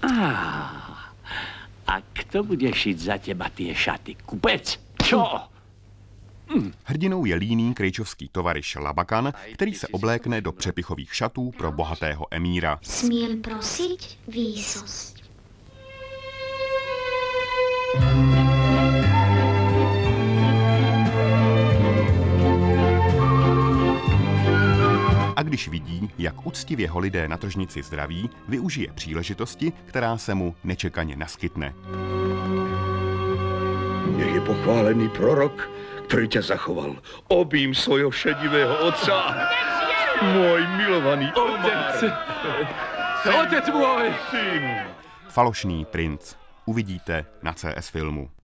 A kto bude šiť za teba tie šaty? Kupec? Čo? Hrdinou je líný krejčovský tovariš Labakan, který se oblékne do přepichových šatů pro bohatého emíra. Smiem prosiť výsosť. A když vidí, jak uctivě ho lidé na tržnici zdraví, využije příležitosti, která se mu nečekaně naskytne. Nech je pochválený prorok, ktorý ťa zachoval. Obím svojho šedivého otca. Môj milovaný Omar. Otec môj! Syn. Falošný princ. Uvidíte na CS Filmu.